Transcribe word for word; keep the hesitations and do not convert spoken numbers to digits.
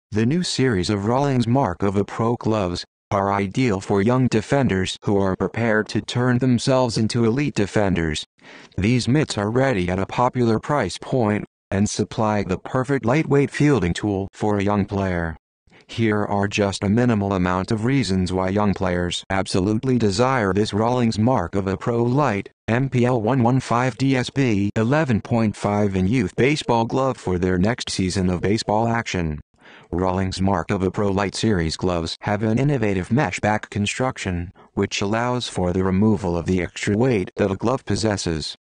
The new series of Rawlings Mark of a Pro gloves are ideal for young defenders who are prepared to turn themselves into elite defenders. These mitts are ready at a popular price point and supply the perfect lightweight fielding tool for a young player. Here are just a minimal amount of reasons why young players absolutely desire this Rawlings Mark of a Pro Light M P L one fifteen D S B eleven point five in youth baseball glove for their next season of baseball action. Rawlings Mark of a Pro Light Series gloves have an innovative mesh back construction, which allows for the removal of the extra weight that a glove possesses.